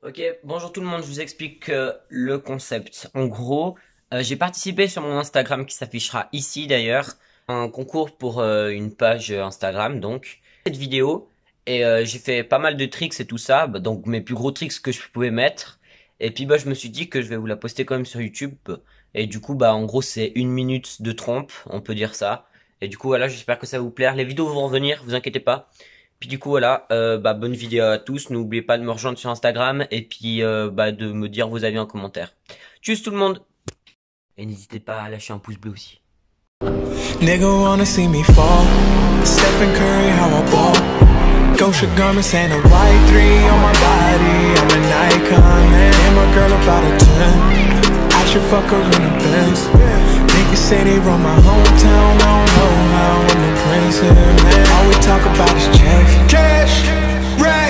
Ok, bonjour tout le monde, je vous explique le concept. En gros, j'ai participé sur mon Instagram qui s'affichera ici d'ailleurs, à un concours pour une page Instagram donc. Cette vidéo, et j'ai fait pas mal de tricks et tout ça, donc mes plus gros tricks que je pouvais mettre. Et puis je me suis dit que je vais vous la poster quand même sur YouTube. Et du coup, en gros, c'est 1 minute de trompe, on peut dire ça. Et du coup, voilà, j'espère que ça va vous plaire. Les vidéos vont revenir, vous inquiétez pas. Puis du coup voilà, bonne vidéo à tous, n'oubliez pas de me rejoindre sur Instagram et puis de me dire vos avis en commentaire. Tchuss tout le monde. Et n'hésitez pas à lâcher un pouce bleu aussi. Nigga wanna see me fall. Stephen Curry, how I ball. Gosha garments and a white 3 on my body. I'm an icon, man. And my girl about a 10. I should fuck her in a Benz. Niggas say they run my hometown. I don't know how I'm the prince here, man. All we talk about is checks. Cash, rack,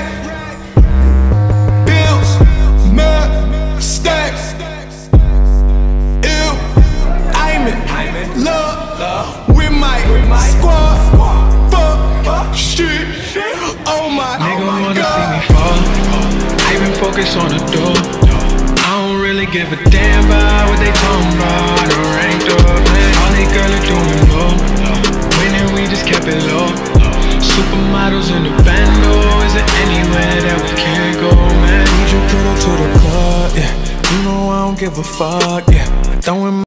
bills, mud, stacks. Ew, I'm in love with my squad. Fuck, shit. Oh my God. Nigga wanna see me fall. I been focused on the door. I don't really give a damn about what they talking about. The ranked up, man. All they girls are doing low. Winning, we just kept it low. Supermodels in the bando. Is there anywhere that we can't go, man? Need your girl to the club, yeah. You know I don't give a fuck, yeah. Throwing